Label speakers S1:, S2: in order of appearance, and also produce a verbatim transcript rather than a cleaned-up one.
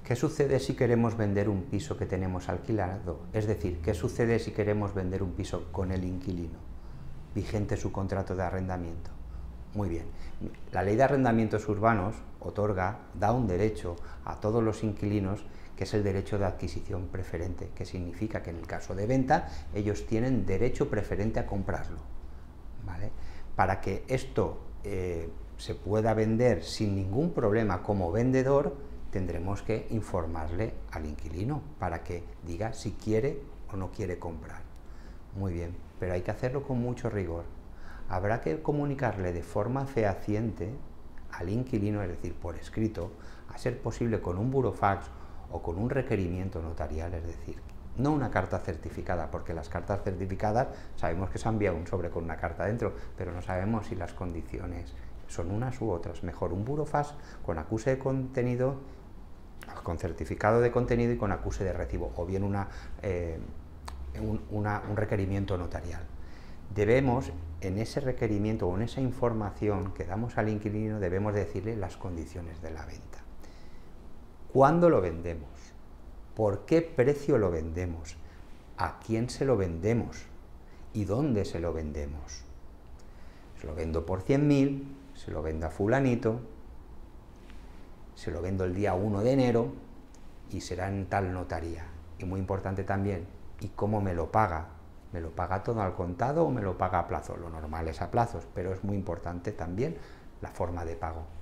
S1: ¿Qué sucede si queremos vender un piso que tenemos alquilado? Es decir, ¿qué sucede si queremos vender un piso con el inquilino vigente su contrato de arrendamiento? Muy bien, la ley de arrendamientos urbanos otorga, da un derecho a todos los inquilinos, que es el derecho de adquisición preferente, que significa que en el caso de venta ellos tienen derecho preferente a comprarlo, ¿vale? Para que esto eh, se pueda vender sin ningún problema como vendedor, tendremos que informarle al inquilino para que diga si quiere o no quiere comprar. Muy bien, pero hay que hacerlo con mucho rigor. Habrá que comunicarle de forma fehaciente al inquilino, es decir, por escrito, a ser posible con un burofax o con un requerimiento notarial, es decir, no una carta certificada, porque las cartas certificadas sabemos que se ha enviado un sobre con una carta dentro, pero no sabemos si las condiciones son unas u otras. Mejor un burofax con acuse de contenido, con certificado de contenido y con acuse de recibo, o bien una, eh, un, una, un requerimiento notarial. Debemos, en ese requerimiento o en esa información que damos al inquilino, debemos decirle las condiciones de la venta. ¿Cuándo lo vendemos? ¿Por qué precio lo vendemos? ¿A quién se lo vendemos? ¿Y dónde se lo vendemos? Se lo vendo por cien mil, se lo vendo a fulanito, se lo vendo el día uno de enero y será en tal notaría. Y muy importante también, ¿y cómo me lo paga? ¿Me lo paga todo al contado o me lo paga a plazo? Lo normal es a plazos, pero es muy importante también la forma de pago.